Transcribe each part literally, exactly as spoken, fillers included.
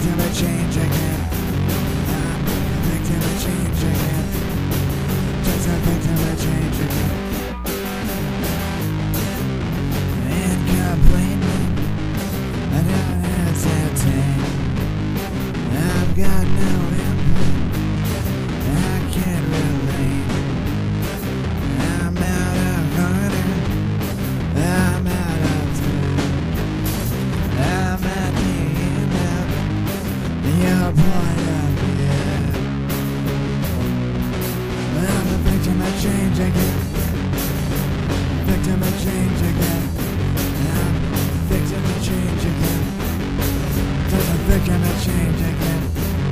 victim of change again. I'm a victim of change again. Just a victim of change again. Incomplete, I don't hesitate. I've got no input, I can't relate. I'm out of order, I'm out of time. I'm at the end of your point of view. I'm a victim of change again. Victim of change again. I'm a victim of change again. Just a victim of change again.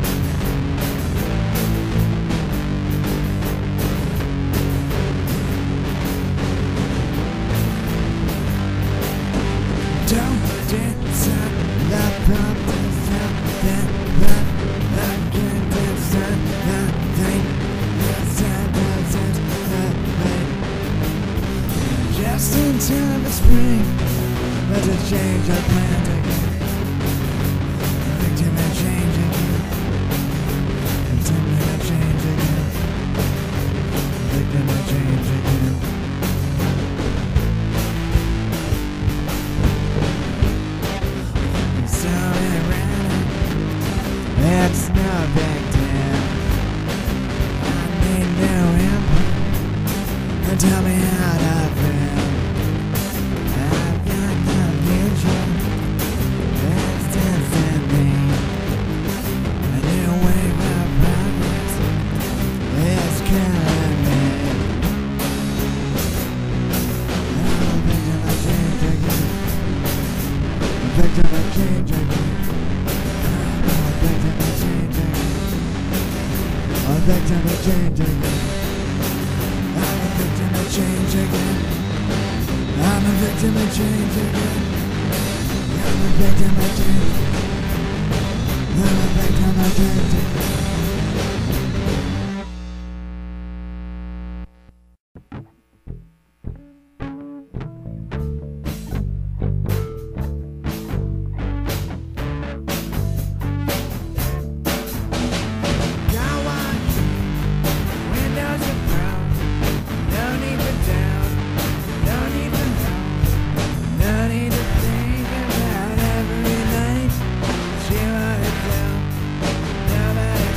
Don't decide the promise of that love. I can't decide nothing. Decide doesn't nothing. Just in time for spring, but to change our plans again. Victim of change again. Victim of change again. Victim of change again. So erratic, it's no big deal. I need no input, and tell me how to feel. I've got no future, it's destiny. A new wave of progress is killing me. I'm a victim of change again. A victim of change again. I'm a victim of change again. A victim of change again. I'm a victim of change again. I'm a victim of change again. I'm a victim of change. I'm a victim of change again. Nobody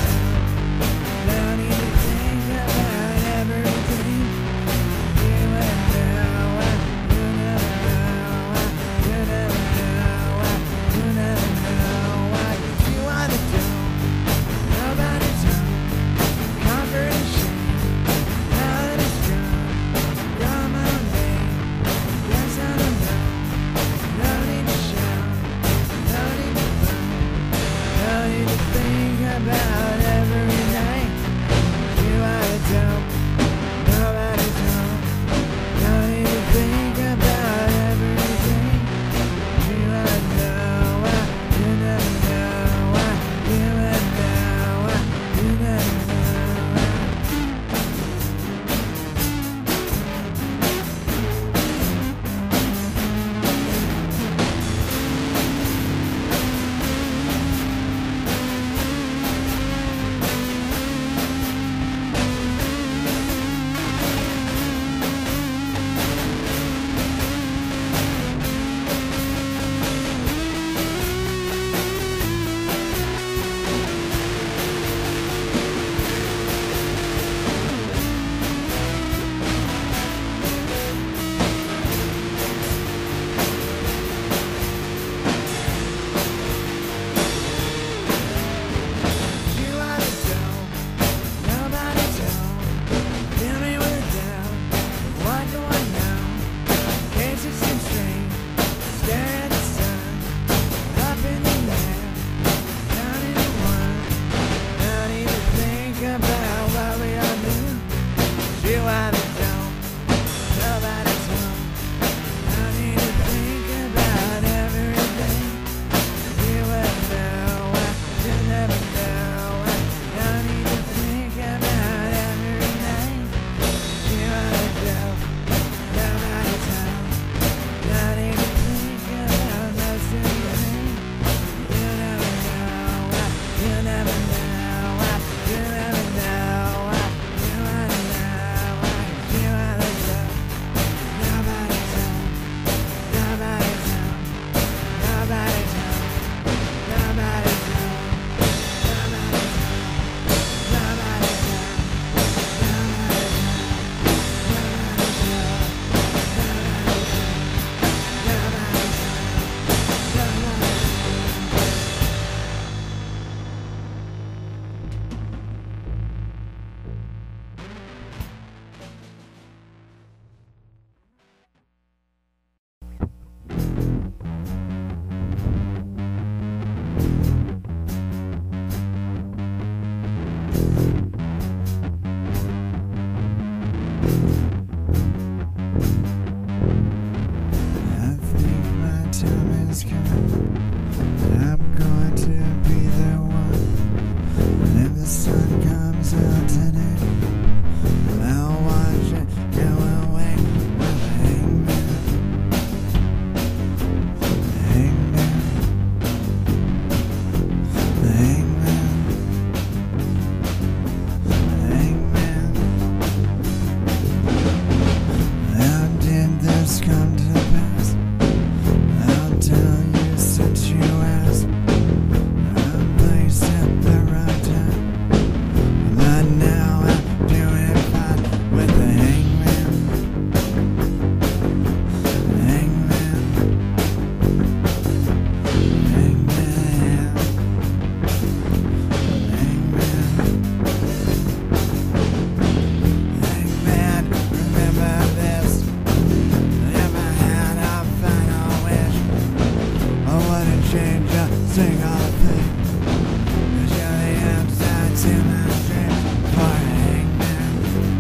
single thing. Cause you're the outside to my dream. For a hangman,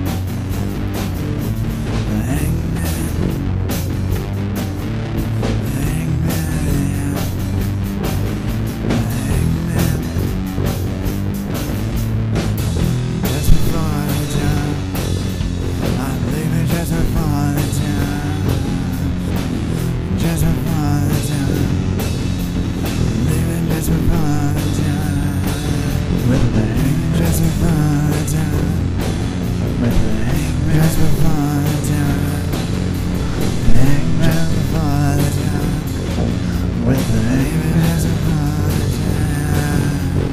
a hangman, a hangman, a hangman. Just before the time, I'm leaving just before the time. Just before the time, leaving just before the time. With the hangman, just before the time. With the hangman, just before the time. Hangman before the time. With the hangman, just before the time.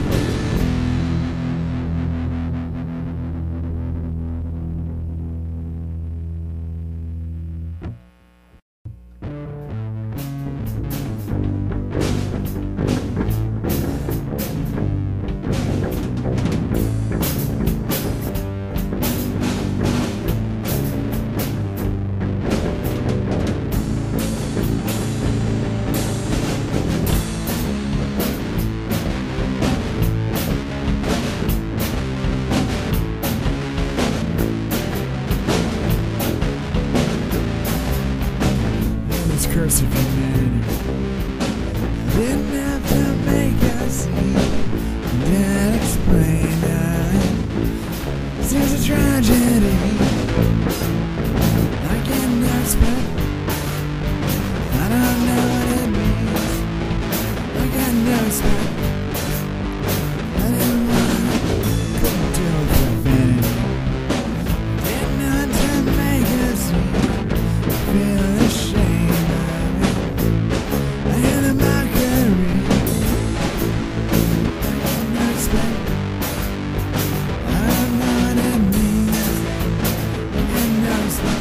This curse of humanity didn't have to make us see. Didn't explain that it's a tragedy. I can't expect. I don't know what it means. I can't expect. I didn't want to deal with vanity. Didn't have to make us see. Feel the shame of it. I hear the mockery. I can't expect. I don't know what it means. I can't expect.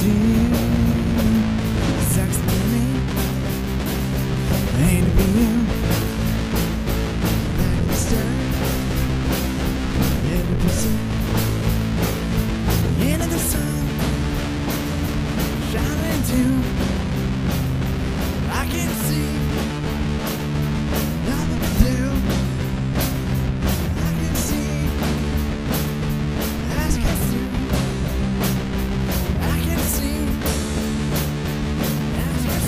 do. Sucks to be me. Ain't to be you. Back in the stern. In the pursuit. Into the sun. Shining into. I can see. Nothing to do. I can see. Ask us through. I can see. Ask us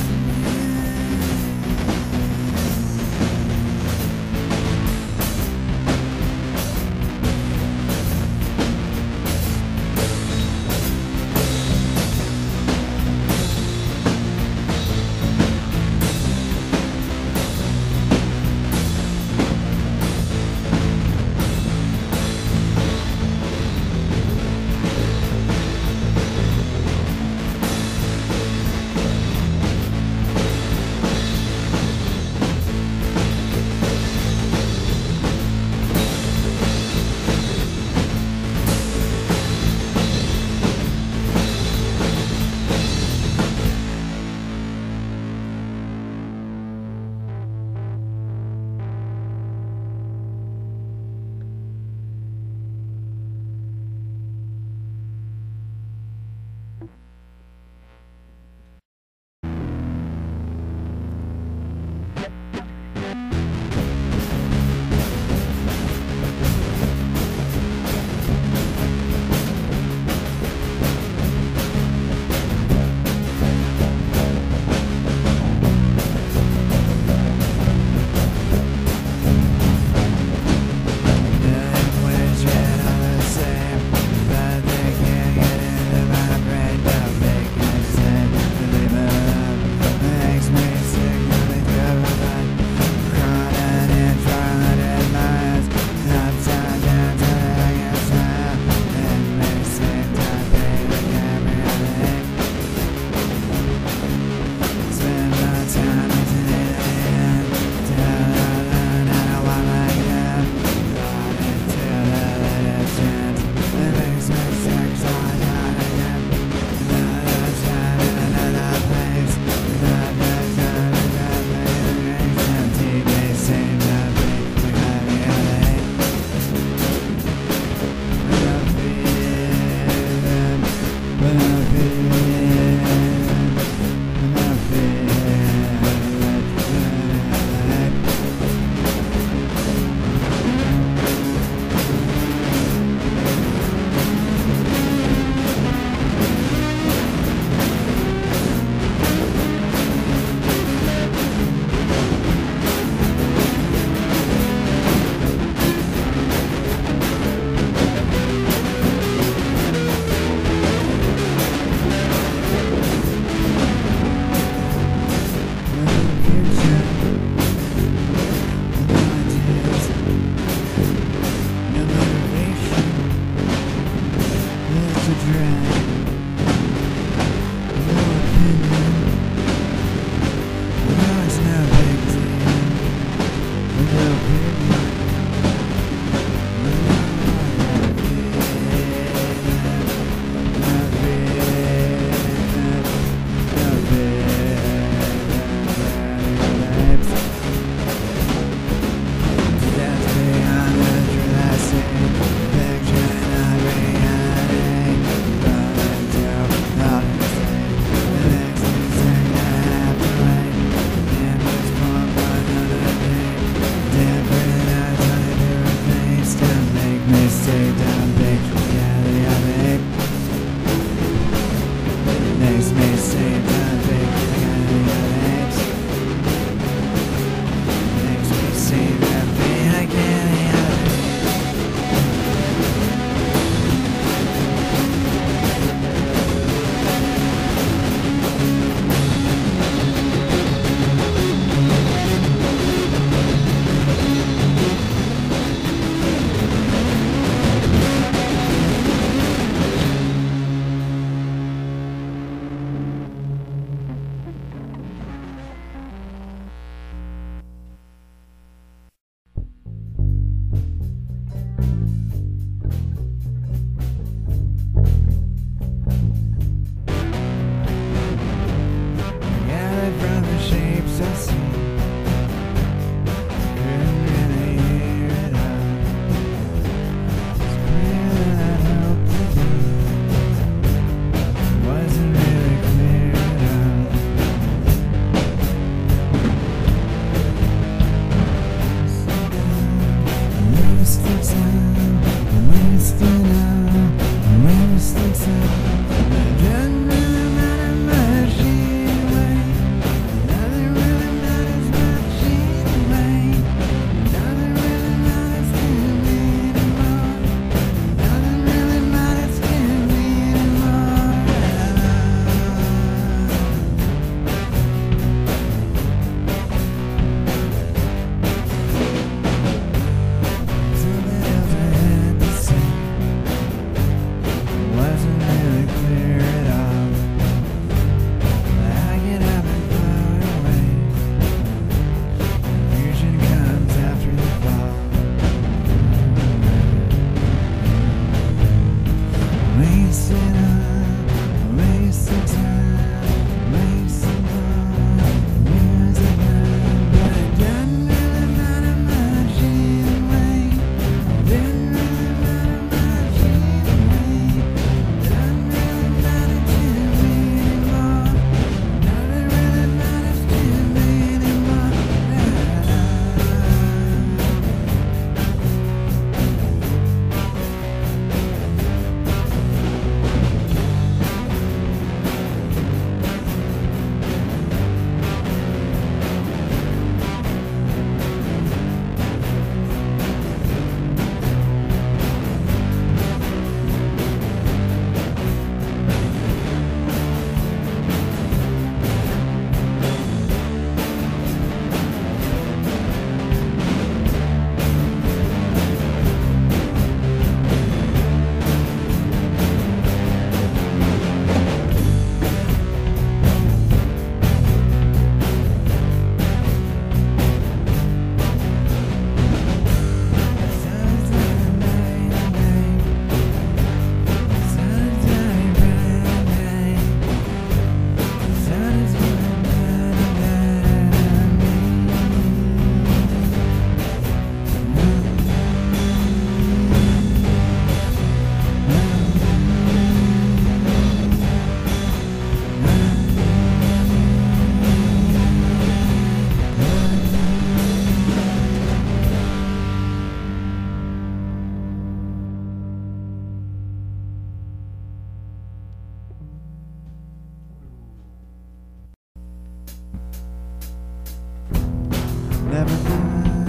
Never mind,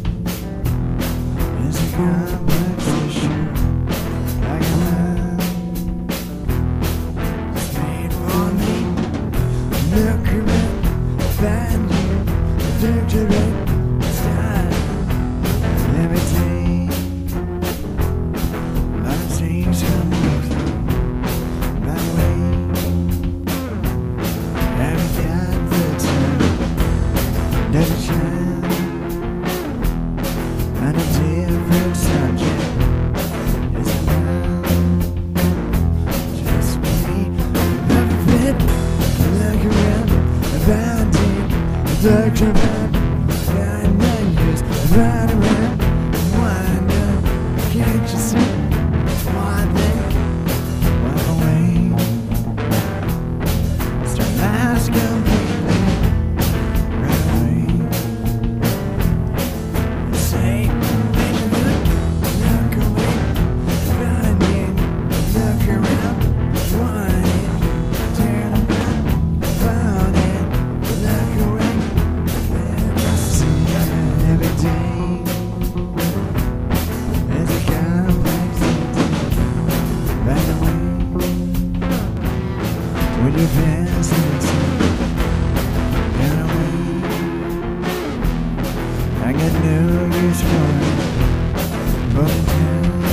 it's a complex issue. I can learn, it's made for me. Look around, find you, picture it, style, everything. A lot of things come with you. By the way, haven't got the time, never shine. And a different subject is around. Just me, never fit. Look around, about it, look around. Nine, nine years, right around. Wonder, can't you see? Why they walk away? Start last completely, right away. Say, make a look, look away, find it, look around, want it, turn around, found it, look away, never see every day. It's a complex thing, right away. When you pass the time, run away. I got no use for it, but down.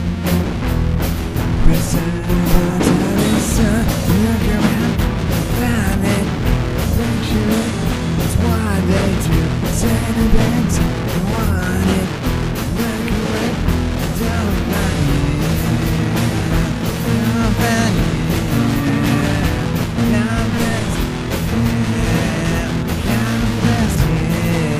Present my time, son. Look around, find it, picture it. It's what they do. Send it back to want it. Look away, don't mind it. Don't find it. Don't press it. Don't press it.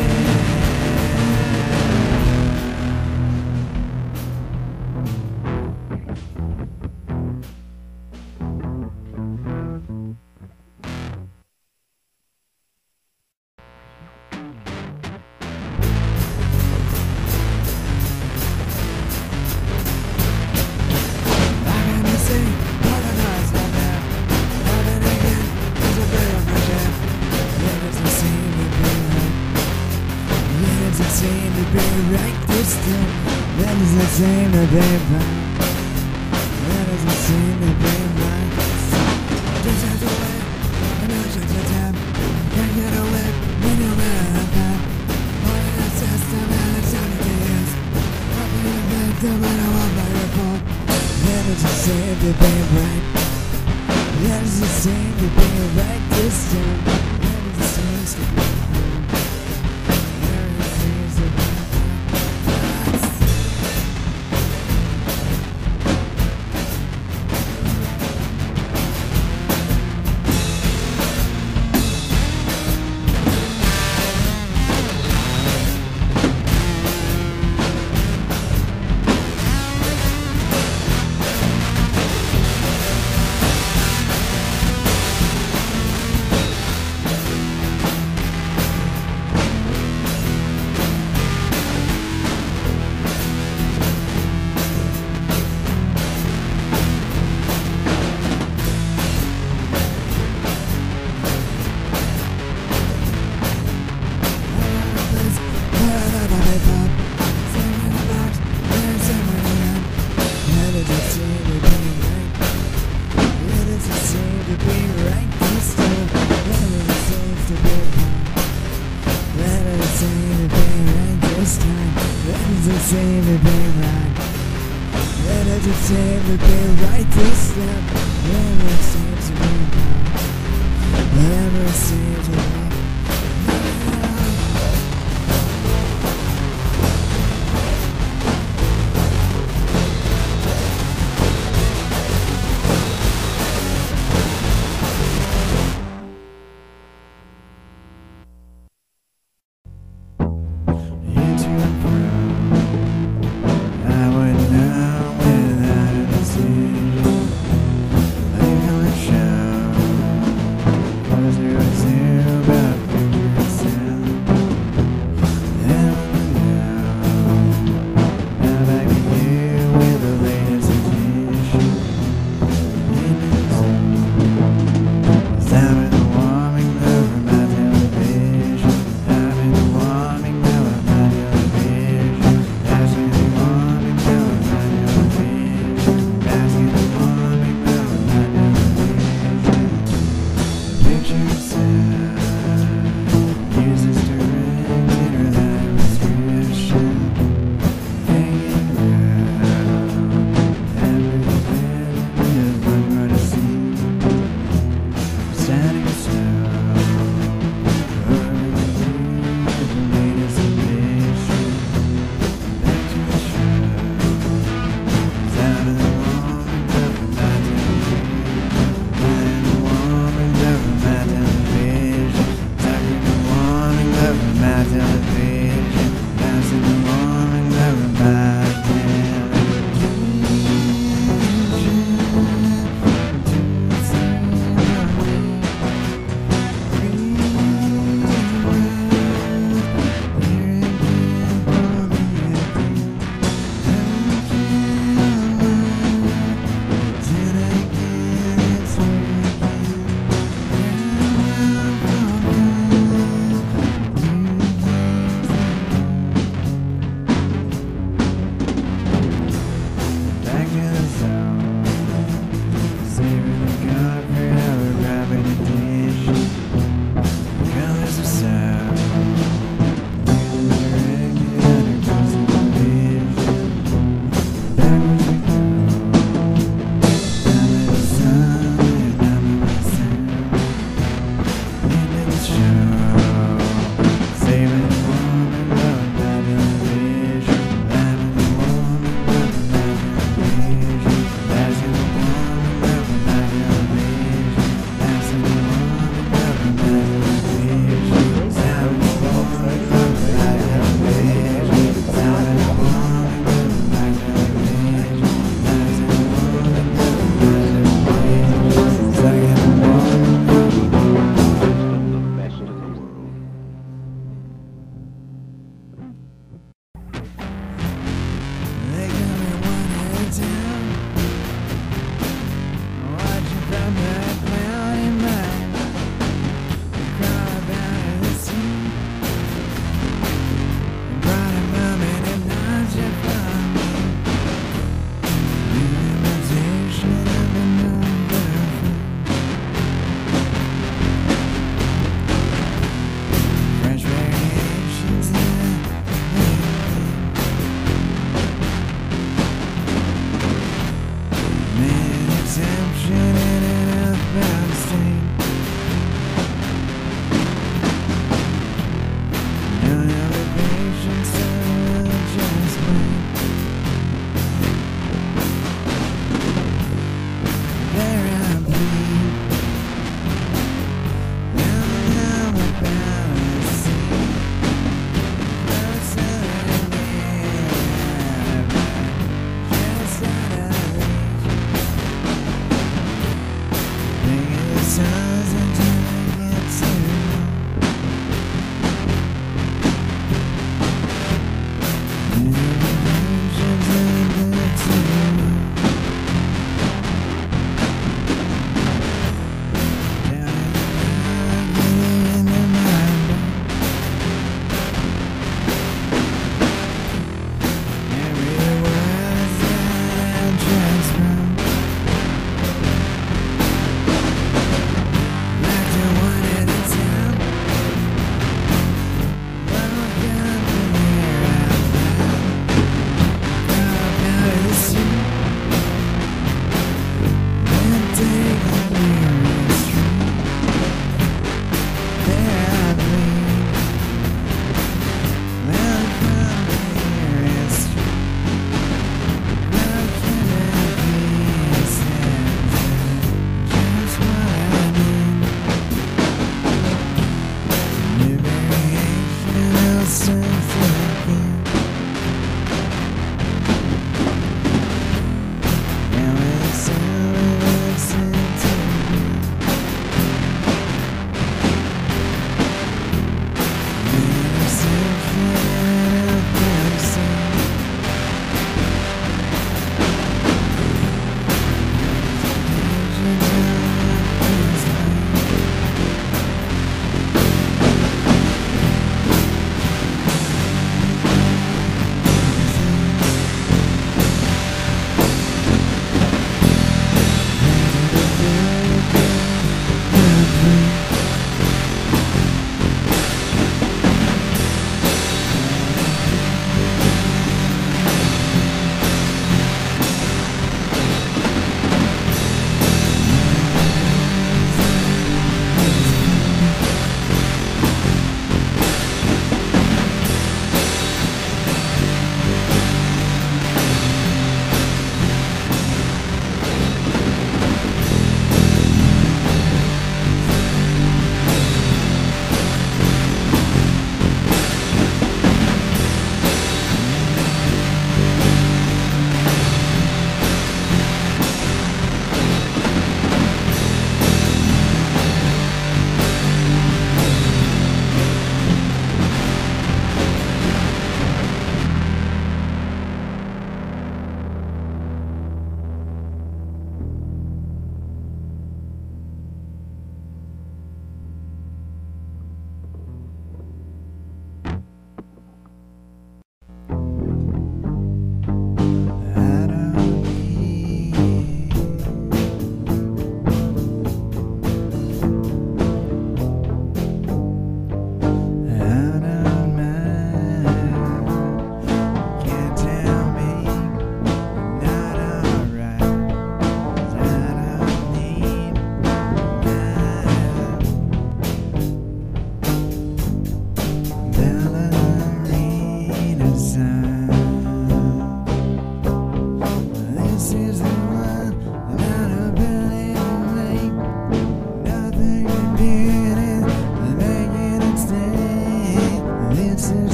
Seem to be right this time. That doesn't seem to be right. That doesn't seem to be right. Just have to wait, and I'll shut your time. Can't get away when you're out of time. All of that system and it's on the years. I'll be a victim and I want my report. That doesn't seem to be right. That doesn't seem to be right this time. That doesn't seem to be right. Seem to be right. That doesn't seem to be right this time. Never seems to be right. Never seems to be right. I would know without a decision. Like how I shine. time.